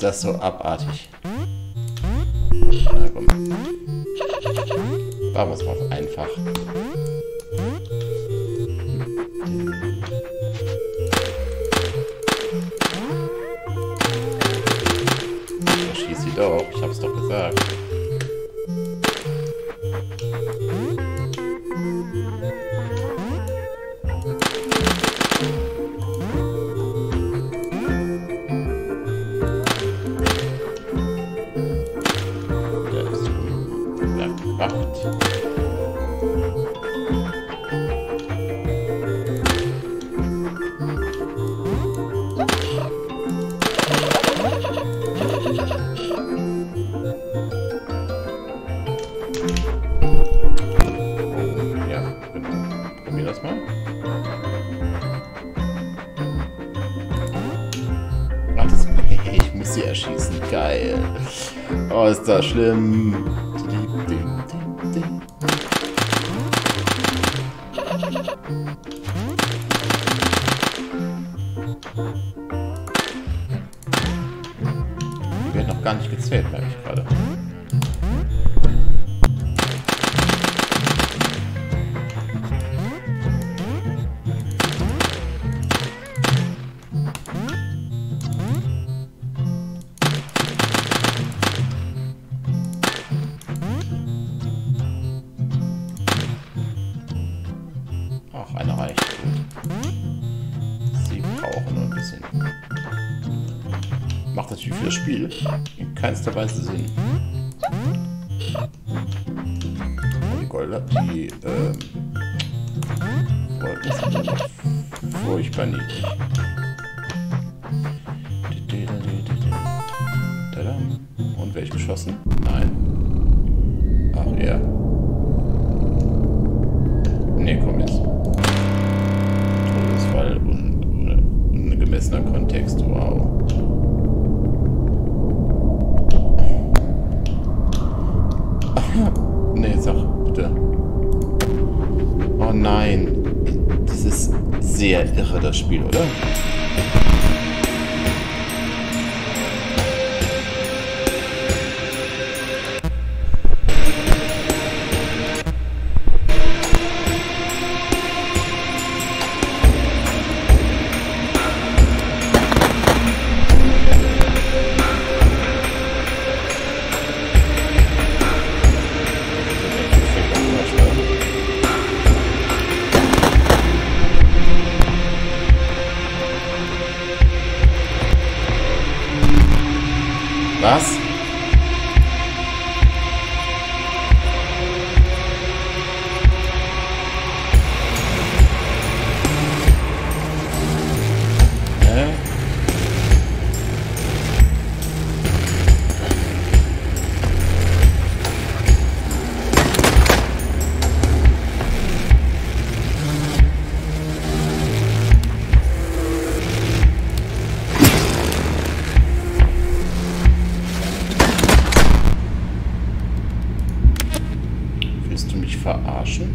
das so abartig? Na komm. War was drauf einfach. Schieß sie doch, ich hab's doch gesagt. Sie erschießen. Geil. Oh, ist das schlimm. Die werden noch gar nicht gezählt, merke ich gerade. Eine reicht. Sie brauchen nur ein bisschen. Macht natürlich für das Spiel in keinster Weise Sinn. Die Golder, die Wolken sind ja noch furchtbar niedrig. Und werde ich geschossen? Nein. Ach ja. Ne, komm jetzt. Todesfall und ein gemessener Kontext, wow. Ne, sag bitte. Oh nein. Das ist sehr irre, das Spiel, oder? Was? Willst du mich verarschen?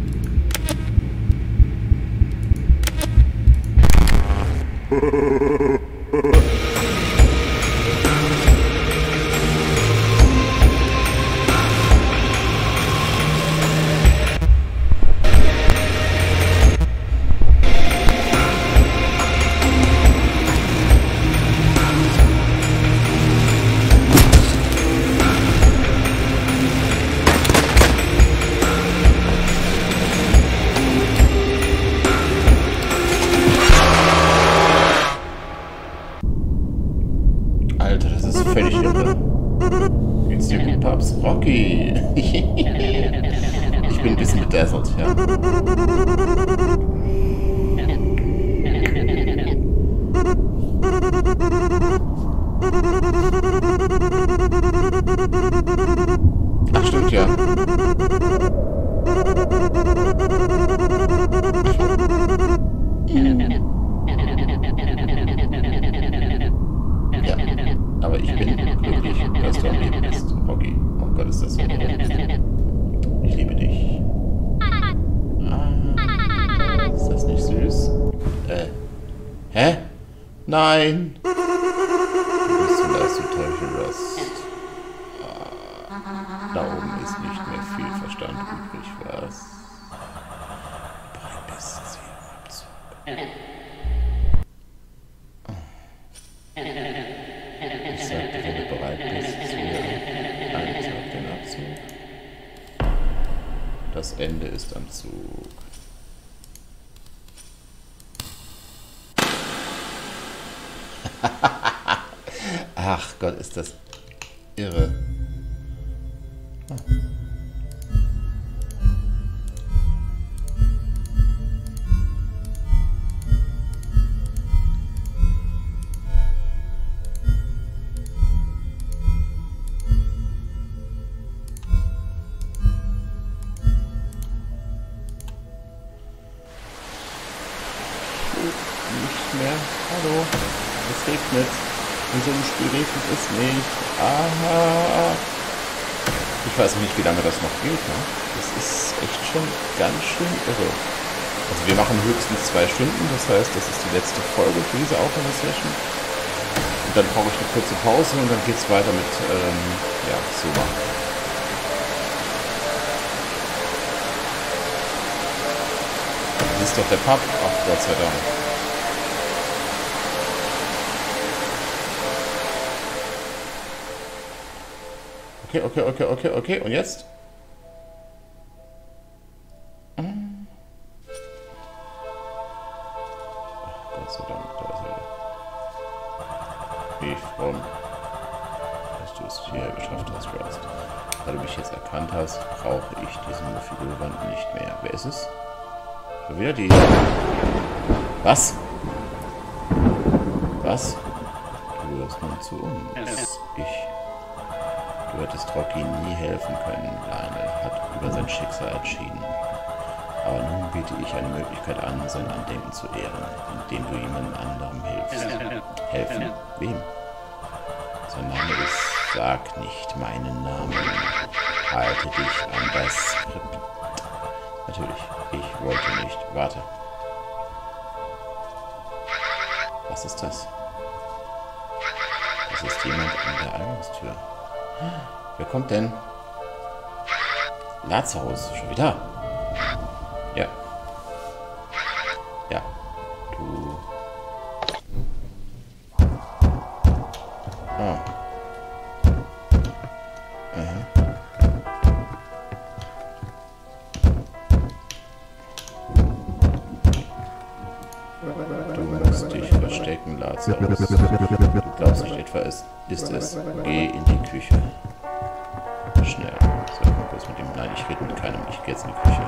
Alter, das ist völlig irre. It's your good Pops Rocky. Ich bin ein bisschen bedazzelt, ja. Ach, stimmt, ja. Aber ich bin glücklich, dass du am Leben bist, Rocky. Oh Gott, ist das so. Ich liebe dich. Ah, ist das nicht süß? Hä? Nein! Du bist so Widerstand übrig. Was? Bereit bist, Seelenabzug. Ich sagte, wenn du bereit bist, Seelenabzug, den Abzug. Das Ende ist am Zug. Ach Gott, ist das irre. Nicht mehr. Hallo. Es regnet. In so einem Spiel regnet es nicht. Aha. Ich weiß nicht, wie lange das noch geht. Ne? Das ist echt schon ganz schön irre. Also wir machen höchstens 2 Stunden. Das heißt, das ist die letzte Folge für diese Aufnahmesession. Und dann brauche ich eine kurze Pause und dann geht es weiter mit ja, Soma. Das ist doch der Pub. Ach, Gott sei Dank. Okay. Und jetzt? Ach, Gott sei Dank, da ist er. Ich freue mich, dass du es hierher geschafft hast, Rust. Da du mich jetzt erkannt hast, brauche ich diesen Figurwand nicht mehr. Wer ist es? Schon wieder die... Was? Was? Du hörst nun zu uns. Du hättest Rocky nie helfen können. Lionel hat über sein Schicksal entschieden. Aber nun biete ich eine Möglichkeit an, sein Andenken zu ehren, indem du jemand anderem hilfst. Helfen? Wem? Sein Name ist... Sag nicht meinen Namen. Halte dich an das Skript. Natürlich, ich wollte nicht. Warte. Was ist das? Das ist jemand an der Eingangstür. Wer kommt denn? Lazarus, schon wieder? Ja. Ja. Du. Oh. Du musst dich verstecken, Lazarus. Du glaubst nicht etwa, es ist es. Geh in die Küche. Schnell. So, mal kurz mit dem. Nein, ich rede mit keinem. Ich gehe jetzt in die Küche.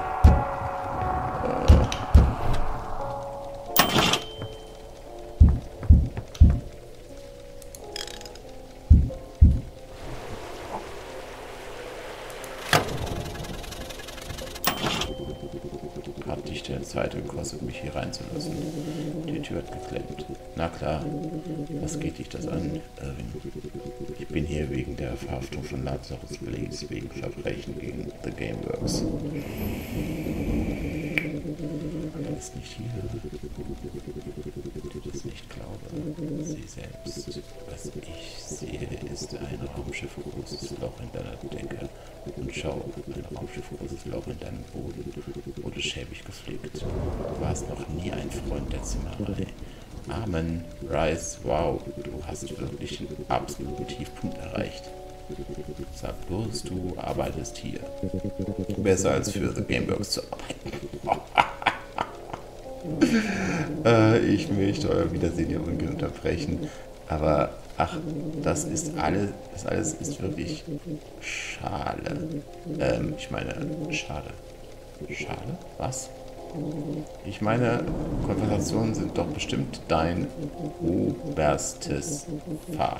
Hat dich der Zeit gekostet, mich hier reinzulassen. Die Tür hat geklemmt. Na klar. Was geht dich das an, Irving? Ich bin hier wegen der Verhaftung von Lazarus Blaze, wegen Verbrechen gegen The Gameworks. Er ist nicht hier. Du das nicht glaube. Sieh selbst. Was ich sehe, ist ein Raumschiff großes Loch in deiner Decke. Und schau, ein Raumschiff großes Loch in deinem Boden. Wurde schäbig geflickt. Du warst noch nie ein Freund der Zimmerei. Amen, Rice, wow, du hast wirklich den absoluten Tiefpunkt erreicht. Sag bloß, du arbeitest hier. Besser als für The Gameworks zu arbeiten. Ich möchte euer Wiedersehen hier ungern unterbrechen, aber ach, das alles ist wirklich schade. Ich meine, schade. Schade? Was? Ich meine, Konversationen sind doch bestimmt dein oberstes Fach.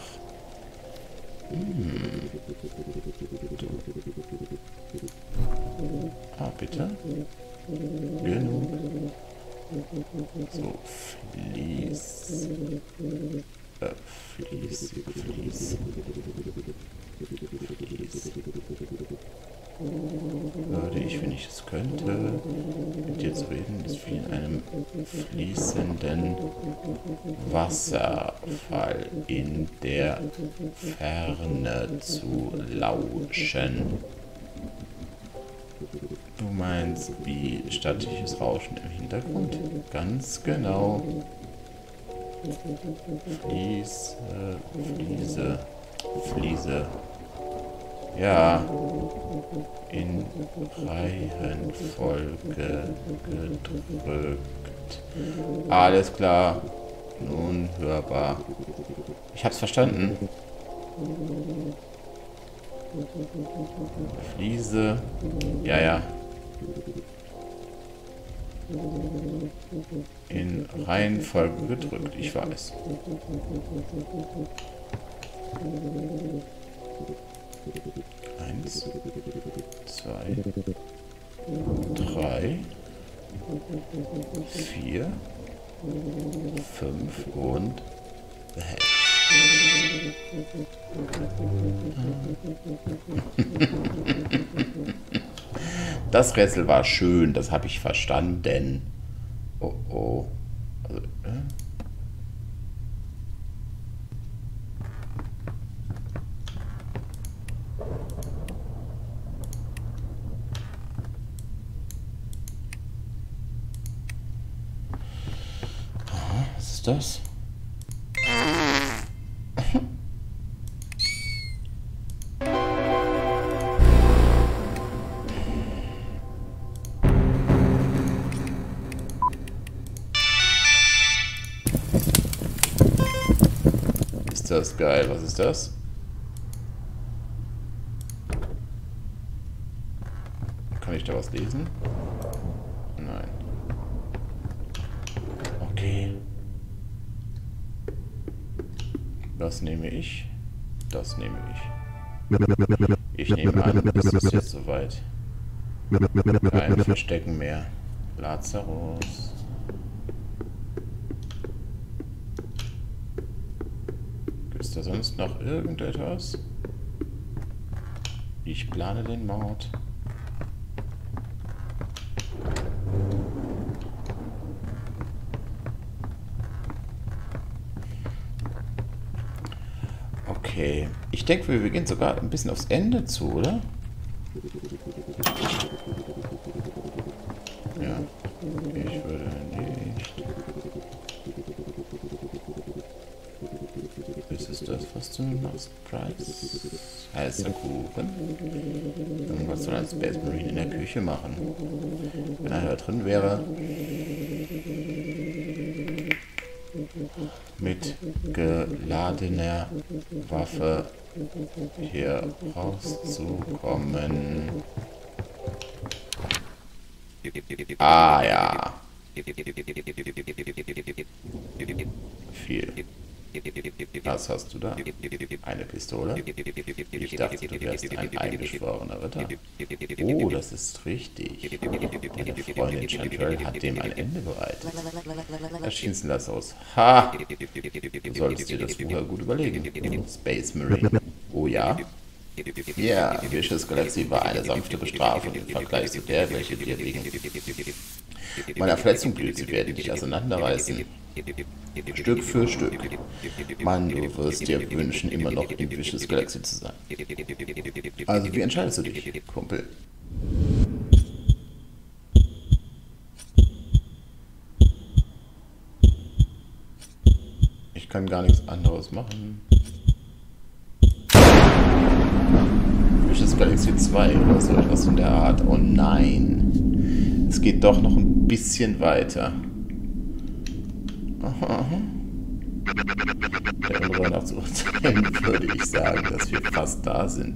Ah, bitte? Genug. So, Fließ. Würde ich, wenn ich es könnte, mit dir zu reden, ist wie in einem fließenden Wasserfall in der Ferne zu lauschen. Du meinst wie stattliches Rauschen im Hintergrund? Ganz genau. Fliese. Ja. In Reihenfolge gedrückt. Alles klar. Nun hörbar. Ich hab's verstanden. Fliese. Ja. In Reihenfolge gedrückt, ich weiß. Eins, zwei, drei, vier, fünf und das Rätsel war schön, das habe ich verstanden. Oh. Also, was ist das? Ist das geil? Was ist das? Kann ich da was lesen? Nein. Okay. Das nehme ich. Das nehme ich. Ich nehme an, es ist jetzt soweit. Kein Verstecken mehr. Lazarus. Gibt es da sonst noch irgendetwas? Ich plane den Mord. Okay. Ich denke, wir gehen sogar ein bisschen aufs Ende zu, oder? Ja. Ich würde nicht. Ist es das, was du machst, Price? Heißer Kuchen? Was soll ein Space Marine in der Küche machen? Wenn er da drin wäre, mit geladener Waffe hier rauszukommen. Ah ja. Viel. Was hast du da? Eine Pistole? Ich dachte, du wärst ein eingeschworener Ritter. Oh, das ist richtig. Deine Freundin Chantrell hat dem ein Ende bereitet. Erschießen Lazarus. Ha! Du solltest dir das vorher gut überlegen. Space Marine. Oh ja? Ja, Vicious Galaxy war eine sanfte Bestrafung im Vergleich zu der, welche dir wegen meiner Verletzung blüht. Sie werden dich auseinanderreißen. Stück für Stück. Mann, du wirst dir wünschen, immer noch in Vicious Galaxy zu sein. Also, wie entscheidest du dich, Kumpel? Ich kann gar nichts anderes machen. Vicious Galaxy 2 oder so etwas in der Art. Oh nein. Es geht doch noch ein bisschen weiter. Der Unruhe nach zu urteilen, würde ich sagen, dass wir fast da sind.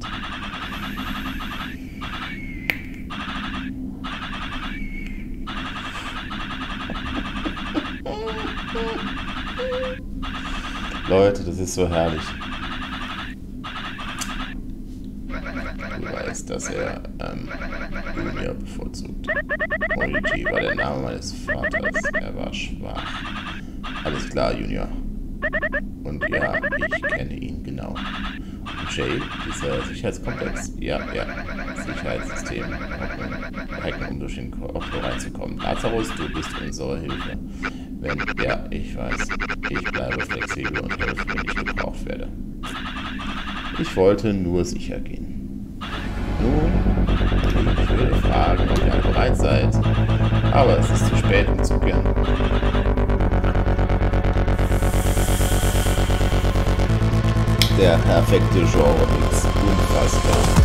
Leute, das ist so herrlich. Du weißt, dass er Junior bevorzugt. Morigi war der Name meines Vaters. Er war schwach. Alles klar, Junior. Und ja, ich kenne ihn genau. Und Jay, dieser Sicherheitskomplex? Ja. Sicherheitssystem. Hacken, um durch den Okto reinzukommen. Lazarus, du bist unsere Hilfe. Ja, ich weiß. Ich bleibe flexibel und helfe, wenn ich gebraucht werde. Ich wollte nur sicher gehen. Nun, Ich würde fragen, ob ihr alle bereit seid. Aber es ist zu spät, um zu beginnen. Der perfekte Genre-Mix. Unfassbar.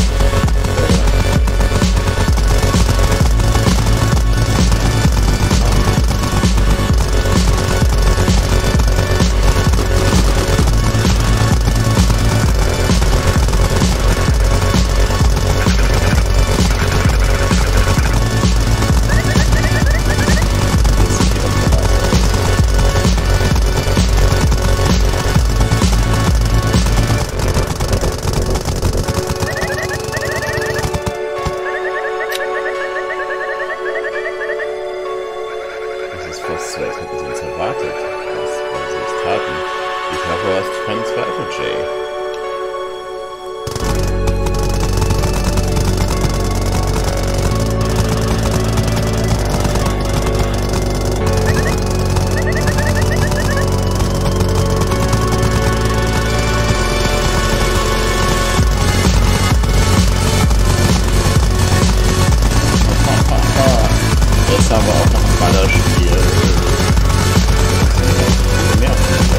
Jetzt haben wir auch noch ein Ballerspiel. Mehr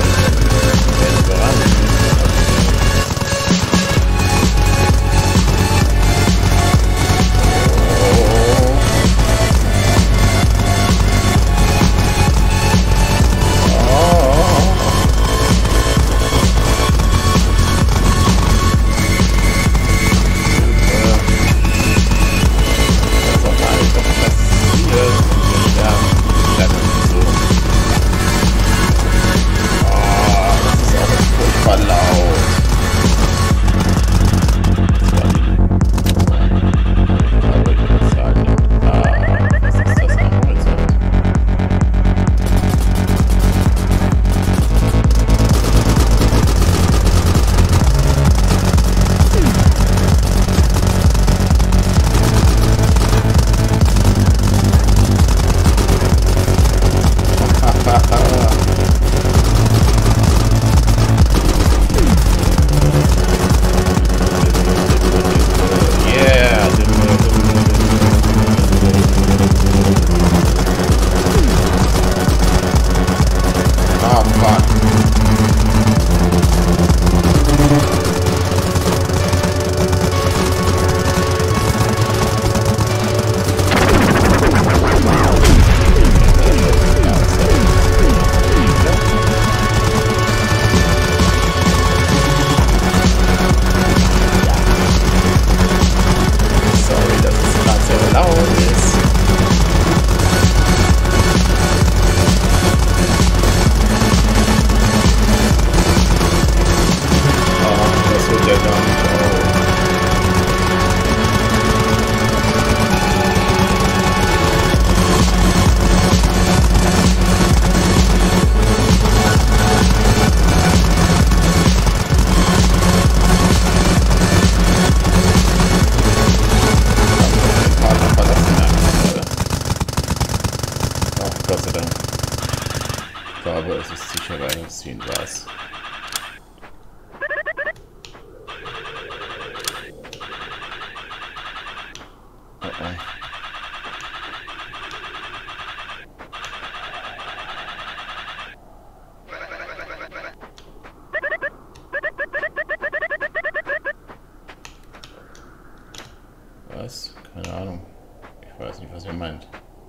ziehen war's. Was? Keine Ahnung. Ich weiß nicht, was ihr meint.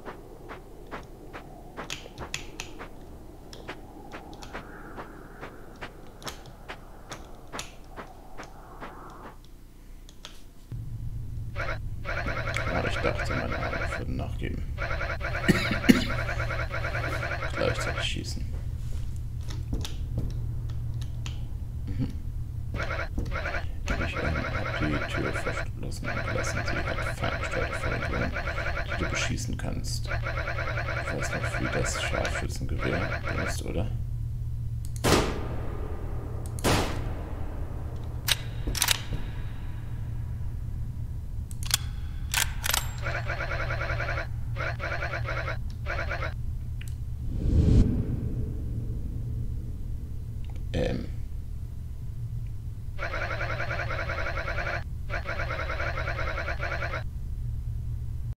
Aber ich dachte, meine Arme würden nachgeben. Gleichzeitig schießen. Ich habe die Tür verschlossen und lassen. Sie hat ferngesteuerte Verlängerung, die du beschießen kannst. Du weißt noch, wie das Scharfschützengewehr benutzt, oder?